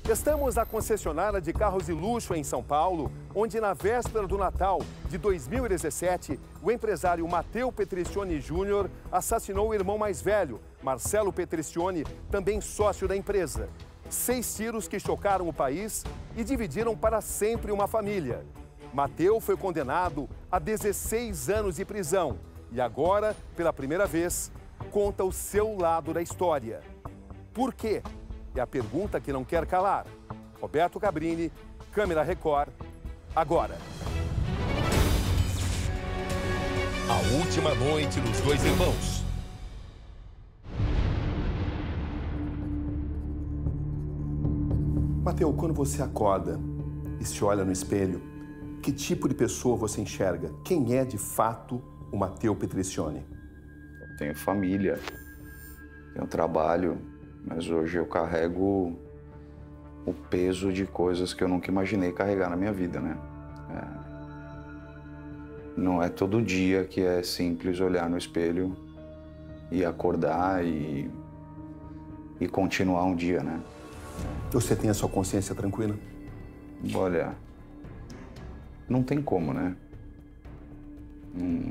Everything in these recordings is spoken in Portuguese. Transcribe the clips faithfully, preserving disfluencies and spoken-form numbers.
Estamos na concessionária de carros de luxo em São Paulo, onde na véspera do Natal de dois mil e dezessete, o empresário Matteo Petriccioni Júnior assassinou o irmão mais velho, Marcelo Petriccioni, também sócio da empresa. Seis tiros que chocaram o país e dividiram para sempre uma família. Matteo foi condenado a dezesseis anos de prisão e agora, pela primeira vez, conta o seu lado da história. Por quê? É a pergunta que não quer calar. Roberto Cabrini, Câmera Record, agora. A última noite dos dois irmãos. Matteo, quando você acorda e se olha no espelho, que tipo de pessoa você enxerga? Quem é de fato o Matteo Petriccioni? Eu tenho família, tenho trabalho, mas hoje eu carrego o peso de coisas que eu nunca imaginei carregar na minha vida, né? É... Não é todo dia que é simples olhar no espelho e acordar e, e continuar um dia, né? Você tem a sua consciência tranquila? Olha, não tem como, né? Hum...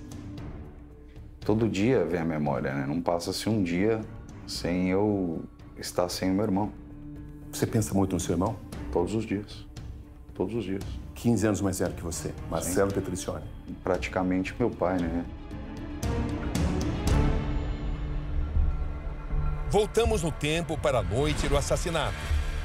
Todo dia vem a memória, né? Não passa-se um dia sem eu estar sem o meu irmão. Você pensa muito no seu irmão? Todos os dias. Todos os dias. quinze anos mais velho que você, Marcelo Sim. Petriccioni. Praticamente meu pai, né? Voltamos no tempo para a noite do assassinato.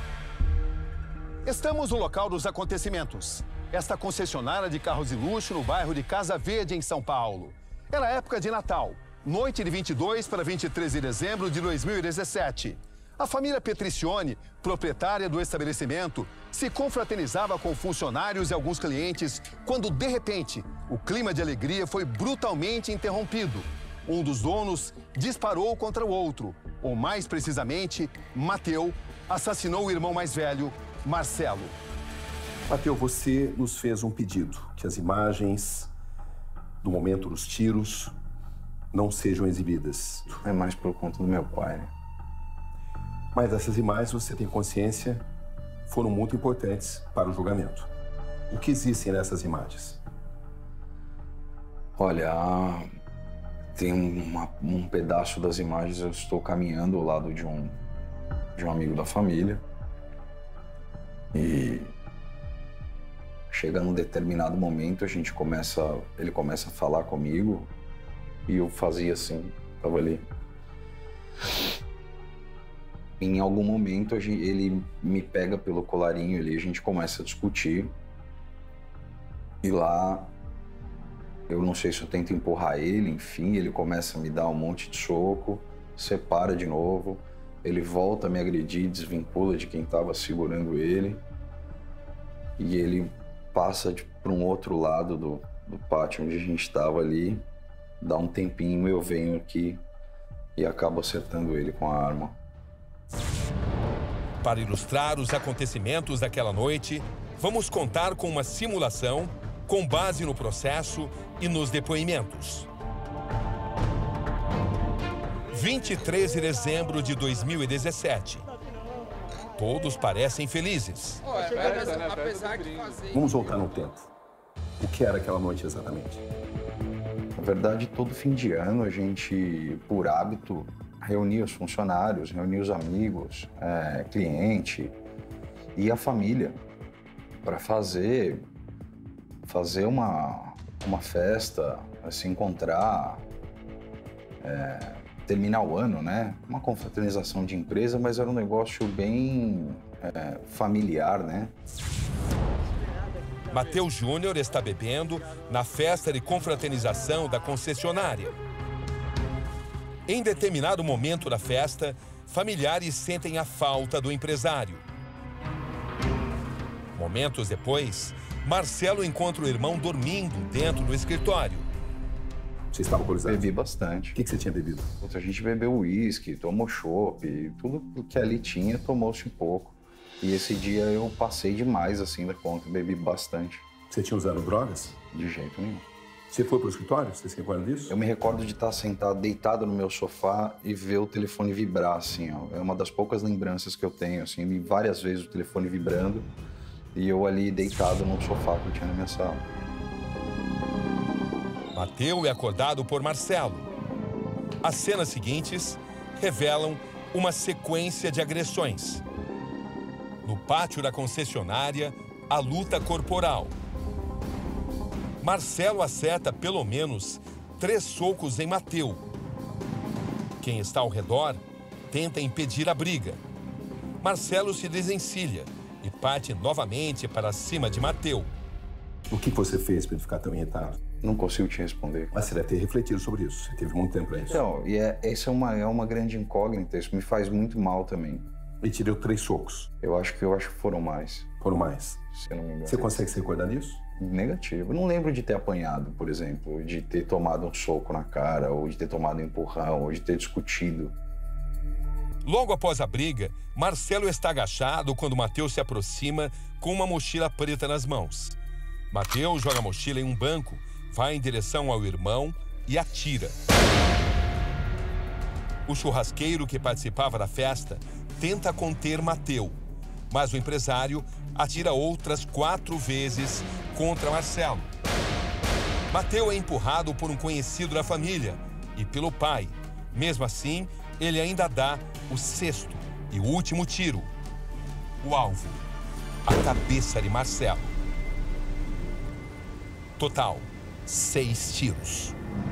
Estamos no local dos acontecimentos. Esta concessionária de carros de luxo no bairro de Casa Verde, em São Paulo. Era época de Natal, noite de vinte e dois para vinte e três de dezembro de dois mil e dezessete. A família Petriccioni, proprietária do estabelecimento, se confraternizava com funcionários e alguns clientes quando, de repente, o clima de alegria foi brutalmente interrompido. Um dos donos disparou contra o outro, ou mais precisamente, Matteo assassinou o irmão mais velho, Marcelo. Matteo, você nos fez um pedido, que as imagens do momento dos tiros não sejam exibidas. É mais por conta do meu pai, né? Mas essas imagens, você tem consciência, foram muito importantes para o julgamento. O que existem nessas imagens? Olha, tem uma, um pedaço das imagens, eu estou caminhando ao lado de um, de um amigo da família. E chega num determinado momento, a gente começa, ele começa a falar comigo e eu fazia assim, tava ali. Em algum momento ele me pega pelo colarinho ali, a gente começa a discutir e lá eu não sei se eu tento empurrar ele, enfim, ele começa a me dar um monte de soco, separa de novo, ele volta a me agredir, desvincula de quem estava segurando ele e ele passa para um outro lado do, do pátio onde a gente estava ali, dá um tempinho, eu venho aqui e acabo acertando ele com a arma. Para ilustrar os acontecimentos daquela noite, vamos contar com uma simulação com base no processo e nos depoimentos. vinte e três de dezembro de dois mil e dezessete. Todos parecem felizes. Vamos voltar no tempo. O que era aquela noite exatamente? Na verdade, todo fim de ano a gente, por hábito, reunia os funcionários, reunia os amigos, é, cliente e a família para fazer, fazer uma, uma festa, se encontrar, é, terminar o ano, né? Uma confraternização de empresa, mas era um negócio bem é, familiar, né? Matteo Júnior está bebendo na festa de confraternização da concessionária. Em determinado momento da festa, familiares sentem a falta do empresário. Momentos depois, Marcelo encontra o irmão dormindo dentro do escritório. Você estava alcoolizado? Bebi bastante. O que, que você tinha bebido? A gente bebeu uísque, tomou chopp, tudo que ali tinha, tomou-se um pouco. E esse dia eu passei demais, assim, da conta, bebi bastante. Você tinha usado drogas? De jeito nenhum. Você foi para o escritório? Você se recorda disso? Eu me recordo de estar sentado, deitado no meu sofá e ver o telefone vibrar, assim, ó. É uma das poucas lembranças que eu tenho, assim. Eu vi várias vezes o telefone vibrando e eu ali deitado num sofá que eu tinha na minha sala. Mateu é acordado por Marcelo. As cenas seguintes revelam uma sequência de agressões. No pátio da concessionária, a luta corporal. Marcelo acerta pelo menos três socos em Mateu. Quem está ao redor tenta impedir a briga. Marcelo se desencilha e parte novamente para cima de Mateu. O que você fez para ele ficar tão irritado? Não consigo te responder. Mas você deve ter refletido sobre isso. Você teve muito tempo para isso. Então, e é, essa é uma, é uma grande incógnita. Isso me faz muito mal também. Ele te deu três socos. Eu acho que eu acho que foram mais. Foram mais. Se eu não me engano. Você consegue se recordar disso? Negativo. Eu não lembro de ter apanhado, por exemplo, de ter tomado um soco na cara, ou de ter tomado um empurrão, ou de ter discutido. Logo após a briga, Marcelo está agachado quando Mateu se aproxima com uma mochila preta nas mãos. Mateu joga a mochila em um banco, vai em direção ao irmão e atira. O churrasqueiro que participava da festa tenta conter Mateu, mas o empresário atira outras quatro vezes contra Marcelo. Mateu é empurrado por um conhecido da família e pelo pai. Mesmo assim, ele ainda dá o sexto e último tiro. O alvo, a cabeça de Marcelo. Total, seis tiros.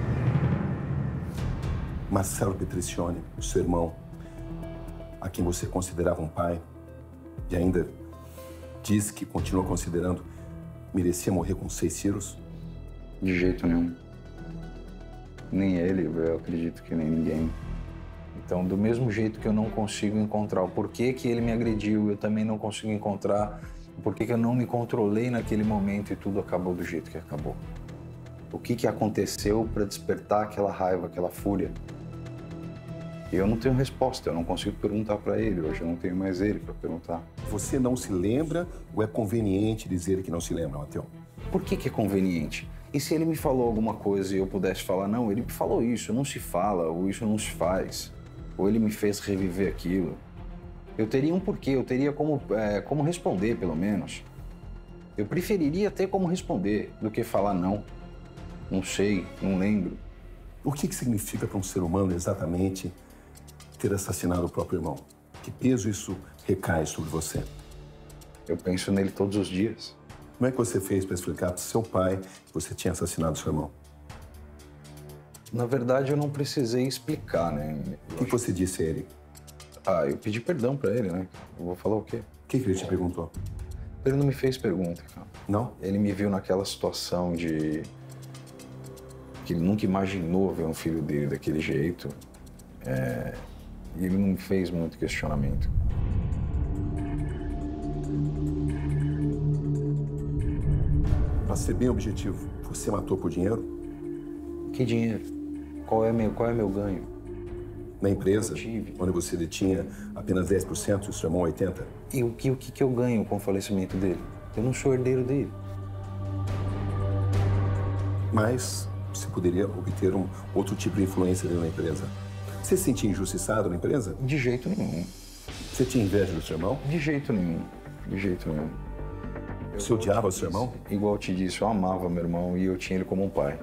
Marcelo Petricioni, o seu irmão, a quem você considerava um pai, e ainda diz que continua considerando, merecia morrer com seis tiros? De jeito nenhum. Nem ele, eu acredito que nem ninguém. Então, do mesmo jeito que eu não consigo encontrar o porquê que ele me agrediu, eu também não consigo encontrar o porquê que eu não me controlei naquele momento e tudo acabou do jeito que acabou. O que que aconteceu para despertar aquela raiva, aquela fúria? E eu não tenho resposta, eu não consigo perguntar para ele, hoje eu não tenho mais ele para perguntar. Você não se lembra ou é conveniente dizer que não se lembra, Mateu? Por que que é conveniente? E se ele me falou alguma coisa e eu pudesse falar, não, ele me falou isso, não se fala, ou isso não se faz, ou ele me fez reviver aquilo. Eu teria um porquê, eu teria como, é, como responder, pelo menos. Eu preferiria ter como responder do que falar não, não sei, não lembro. O que que significa para um ser humano exatamente ter assassinado o próprio irmão? Que peso isso recai sobre você? Eu penso nele todos os dias. Como é que você fez para explicar para seu pai que você tinha assassinado seu irmão? Na verdade, eu não precisei explicar, né? O que, que você disse a ele? Ah, eu pedi perdão pra ele, né? Eu vou falar o quê? O que, que ele te perguntou? Ele não me fez pergunta, cara. Não? Ele me viu naquela situação de... que ele nunca imaginou ver um filho dele daquele jeito. É... E ele não me fez muito questionamento. Para ser bem objetivo, você matou por dinheiro? Que dinheiro? Qual é meu, qual é meu ganho? Na empresa, Eu tive. onde você detinha apenas dez por cento e o seu irmão oitenta por cento? E o que, o que que eu ganho com o falecimento dele? Eu não sou herdeiro dele. Mas você poderia obter um outro tipo de influência dentro da empresa. Você se sentia injustiçado na empresa? De jeito nenhum. Você tinha inveja do seu irmão? De jeito nenhum. De jeito nenhum. Você odiava o seu irmão? Igual eu te disse, eu amava meu irmão e eu tinha ele como um pai.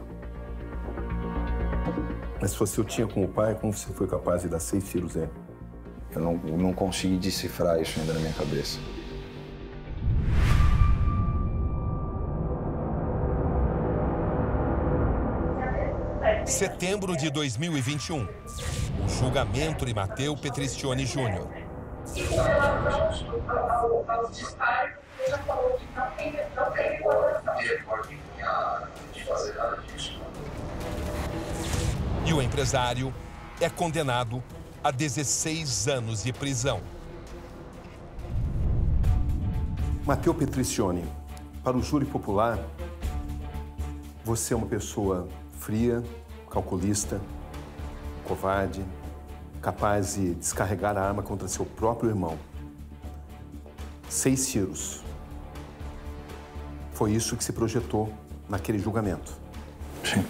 Mas se você o tinha como pai, como você foi capaz de dar seis tiros nele? Eu não, eu não consegui decifrar isso ainda na minha cabeça. Setembro de dois mil e vinte e um. O julgamento de Mateu Petricioni Júnior. E com relação ao, aos disparos, você já falou que não tem, não tem informação. De fazer nada disso. E o empresário é condenado a dezesseis anos de prisão. Mateu Petricioni, para o júri popular, você é uma pessoa fria, calculista, covarde, capaz de descarregar a arma contra seu próprio irmão. Seis tiros. Foi isso que se projetou naquele julgamento. Sim.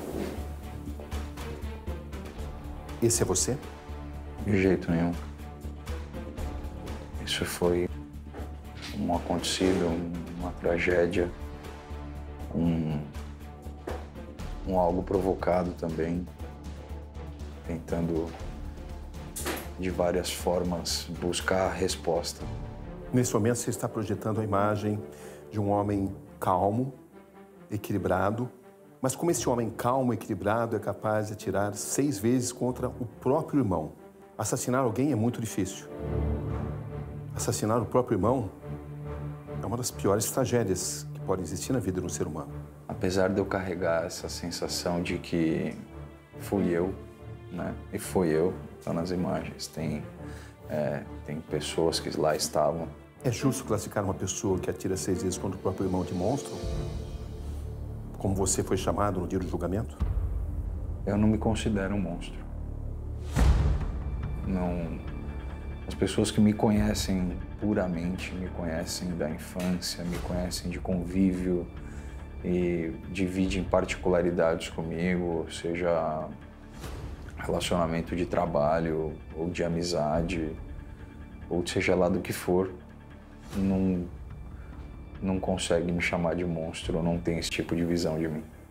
Esse é você? De jeito nenhum. Isso foi um acontecido, uma tragédia, um, um algo provocado também, tentando de várias formas buscar a resposta. Nesse momento você está projetando a imagem de um homem calmo, equilibrado, mas como esse homem calmo e equilibrado é capaz de atirar seis vezes contra o próprio irmão. Assassinar alguém é muito difícil. Assassinar o próprio irmão é uma das piores tragédias que pode existir na vida de um ser humano. Apesar de eu carregar essa sensação de que fui eu, né? E foi eu, tá nas imagens. Tem, é, tem pessoas que lá estavam. É justo classificar uma pessoa que atira seis vezes contra o próprio irmão de monstro? Como você foi chamado no dia do julgamento? Eu não me considero um monstro. Não. As pessoas que me conhecem puramente, me conhecem da infância, me conhecem de convívio e dividem particularidades comigo, seja relacionamento de trabalho ou de amizade, ou seja lá do que for, não, não consegue me chamar de monstro, não tem esse tipo de visão de mim.